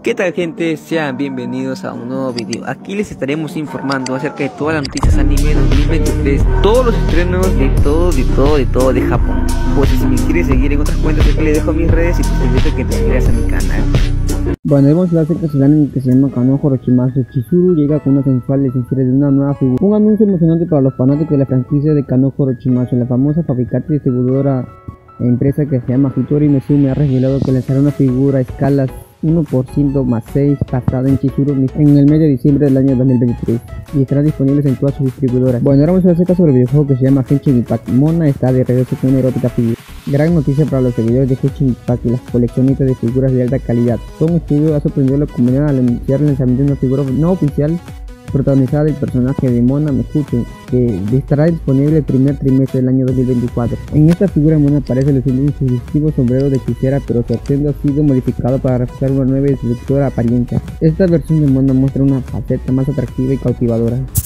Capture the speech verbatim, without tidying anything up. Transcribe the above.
¿Qué tal, gente? Sean bienvenidos a un nuevo video. Aquí les estaremos informando acerca de todas las noticias anime dos mil veintitrés, todos los estrenos de todo, de todo, de todo de Japón. Pues si me quieres seguir en otras cuentas, aquí les dejo mis redes y pues te invito a que te suscribas a mi canal. Bueno, hemos hablado acerca del anime que se llama Kanojo Orochimaru. Chizuru llega con una sensual esencia de una nueva figura. Un anuncio emocionante para los fanáticos de la franquicia de Kanojo Orochimaru. La famosa fabricante y distribuidora e empresa que se llama Hitori Mizume ha revelado que lanzará una figura a escalas uno por ciento más seis basada en Chizuru en el mes de diciembre del año dos mil veintitrés y estará disponible en todas sus distribuidoras. Bueno, ahora vamos a hablar acerca sobre el videojuego que se llama Genshin Impact. Mona está de regreso con una erótica figura. Gran noticia para los seguidores de Genshin Impact y las coleccionistas de figuras de alta calidad. Tom Studio ha sorprendido a la comunidad al anunciar el lanzamiento de una figura no oficial protagonizada del personaje de Mona Mekuchen, que estará disponible el primer trimestre del año dos mil veinticuatro. En esta figura Mona aparece luciendo un sugestivo sombrero de hechicera, pero su atuendo ha sido modificado para reflejar una nueva y seductora apariencia. Esta versión de Mona muestra una faceta más atractiva y cautivadora.